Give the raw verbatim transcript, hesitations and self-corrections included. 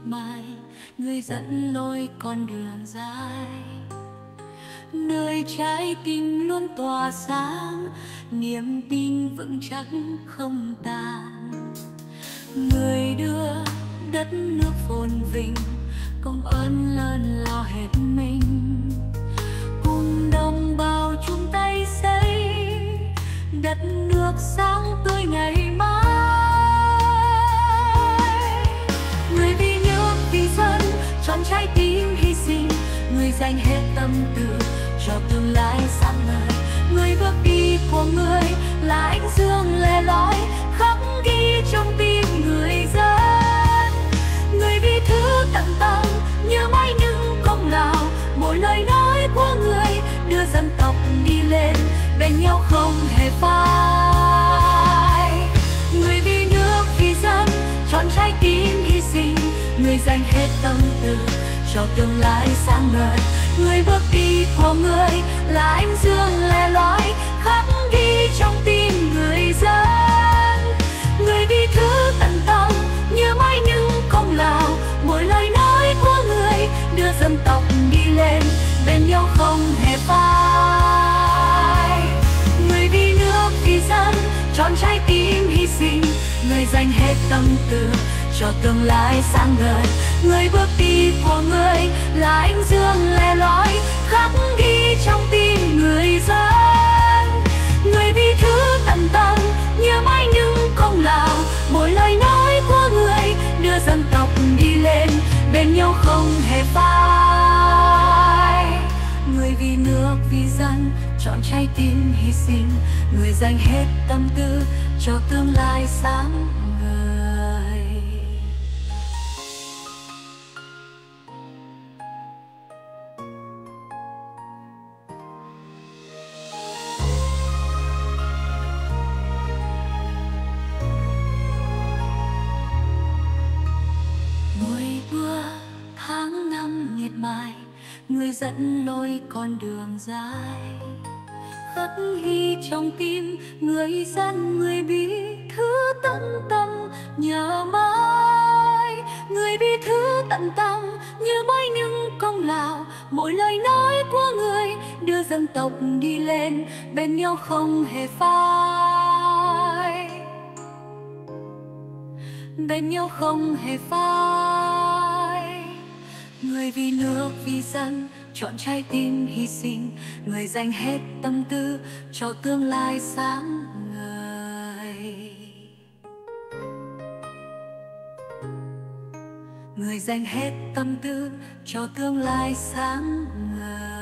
mài, người dẫn lối con đường dài, nơi trái tim luôn tỏa sáng, niềm tin vững chắc không tàn. Người đưa đất nước phồn vinh, công ơn lớn lao hết mình, cùng đồng bào chung tay xây đất nước sáng tươi ngày mai. Người vì nước vì dân trọn trái tim hy sinh, người dành hết tâm tư cho tương lai sáng ngời. Người bước đi của người là ánh dương le lói, khắc ghi trong tim người dân. Người vì thứ tận tâm như mãi những công lao, mỗi lời nói của người đưa dân tộc đi lên, bên nhau không hề phai. Người vì nước vì dân trọn trái tim hy sinh, người dành hết tâm tư cho tương lai sáng ngời. Người bước đi của người là ánh dương le lói, khắc ghi trong tim người dân. Người vì thứ tận tâm như mãi những công lao, mỗi lời nói của người đưa dân tộc đi lên, bên nhau không hề phai. Người vì nước vì dân trọn trái tim hy sinh, người dành hết tâm tư cho tương lai sáng ngời. Người bước đi của người là ánh dương le lói, khắc ghi trong tim người dân. Người vì thứ tận tâm như mãi những công lao, mỗi lời nói của người đưa dân tộc đi lên, bên nhau không hề phai. Người vì nước vì dân trọn trái tim hy sinh, người dành hết tâm tư cho tương lai sáng ngời. Tháng năm miệt mài, người dẫn lối con đường dài, khắc ghi trong tim người dân. Người vì thứ tận tâm nhớ mãi, người vì thứ tận tâm như mãi những công lao, mỗi lời nói của người đưa dân tộc đi lên, bên nhau không hề phai, bên nhau không hề phai. Người vì nước vì dân trọn trái tim hy sinh, người dành hết tâm tư cho tương lai sáng ngời. Người dành hết tâm tư cho tương lai sáng ngời.